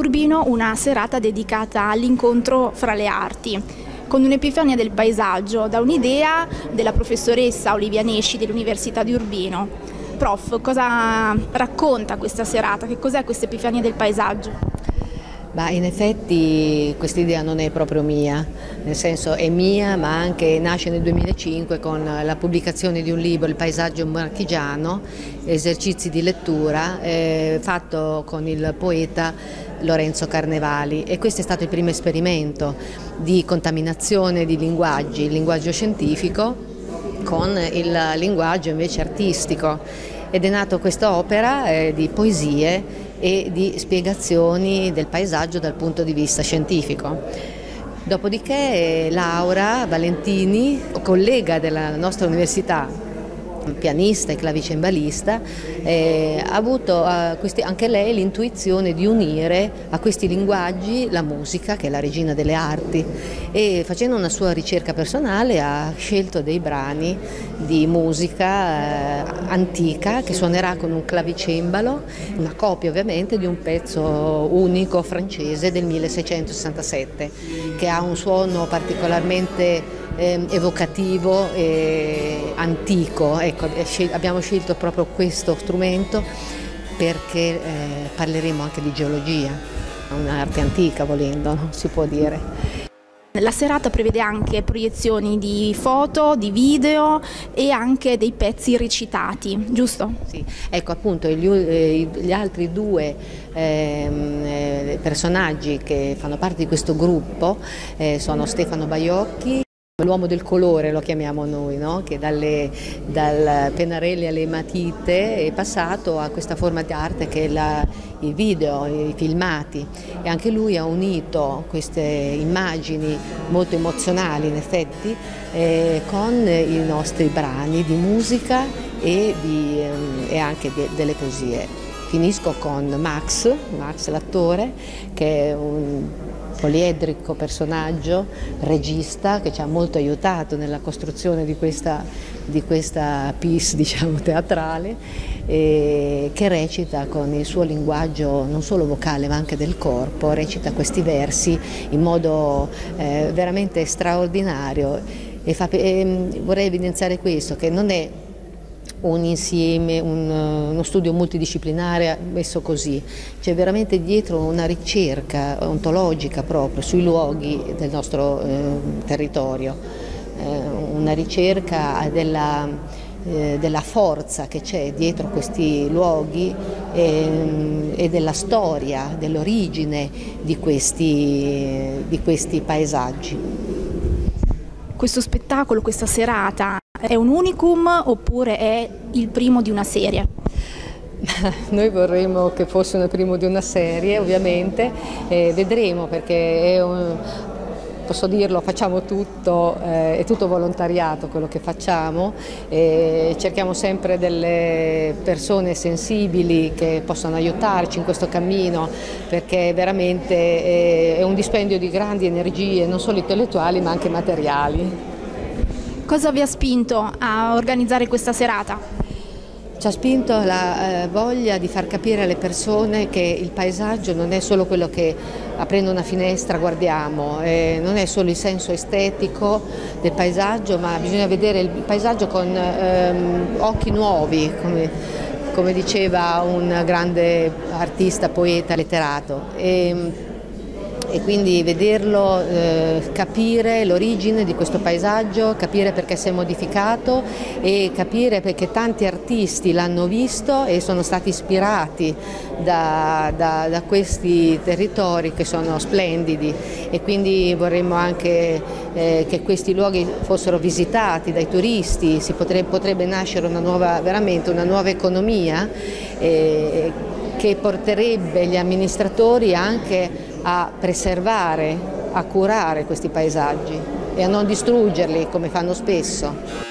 Urbino una serata dedicata all'incontro fra le arti, con un'epifania del paesaggio da un'idea della professoressa Olivia Nesci dell'Università di Urbino. Prof, cosa racconta questa serata? Che cos'è questa epifania del paesaggio? In effetti questa idea non è proprio mia, nel senso è mia, ma anche nasce nel 2005 con la pubblicazione di un libro, Il paesaggio marchigiano, esercizi di lettura, fatto con il poeta Lorenzo Carnevali, e questo è stato il primo esperimento di contaminazione di linguaggi, il linguaggio scientifico con il linguaggio invece artistico, ed è nata questa opera di poesie e di spiegazioni del paesaggio dal punto di vista scientifico. Dopodiché Laura Valentini, collega della nostra università, pianista e clavicembalista, ha avuto anche lei l'intuizione di unire a questi linguaggi la musica, che è la regina delle arti, e facendo una sua ricerca personale ha scelto dei brani di musica antica che suonerà con un clavicembalo, una copia ovviamente di un pezzo unico francese del 1667 che ha un suono particolarmente evocativo e antico. Ecco, abbiamo scelto proprio questo strumento perché parleremo anche di geologia, un'arte antica volendo, no? Si può dire. La serata prevede anche proiezioni di foto, di video e anche dei pezzi recitati, giusto? Sì, ecco appunto gli altri due personaggi che fanno parte di questo gruppo sono Stefano Baiocchi, l'uomo del colore lo chiamiamo noi, no? Che dal pennarelli alle matite è passato a questa forma di arte che è i video, i filmati, e anche lui ha unito queste immagini molto emozionali in effetti con i nostri brani di musica e anche delle poesie. Finisco con Max l'attore, che è un poliedrico personaggio, regista, che ci ha molto aiutato nella costruzione di questa pièce, diciamo, teatrale, che recita con il suo linguaggio non solo vocale ma anche del corpo, recita questi versi in modo veramente straordinario, e vorrei evidenziare questo, che non è un insieme, uno studio multidisciplinare messo così, c'è veramente dietro una ricerca ontologica proprio sui luoghi del nostro territorio, una ricerca della forza che c'è dietro questi luoghi e della storia, dell'origine di questi paesaggi. Questo spettacolo, questa serata, è un unicum oppure è il primo di una serie? Noi vorremmo che fosse il primo di una serie, ovviamente, vedremo, perché posso dirlo, facciamo tutto, è tutto volontariato quello che facciamo, cerchiamo sempre delle persone sensibili che possano aiutarci in questo cammino, perché veramente è un dispendio di grandi energie, non solo intellettuali ma anche materiali. Cosa vi ha spinto a organizzare questa serata? Ci ha spinto la voglia di far capire alle persone che il paesaggio non è solo quello che aprendo una finestra guardiamo, non è solo il senso estetico del paesaggio, ma bisogna vedere il paesaggio con occhi nuovi, come diceva un grande artista, poeta, letterato. E quindi vederlo, capire l'origine di questo paesaggio, capire perché si è modificato e capire perché tanti artisti l'hanno visto e sono stati ispirati da questi territori che sono splendidi, e quindi vorremmo anche che questi luoghi fossero visitati dai turisti, potrebbe nascere veramente una nuova economia che porterebbe gli amministratori anche a preservare, a curare questi paesaggi e a non distruggerli come fanno spesso.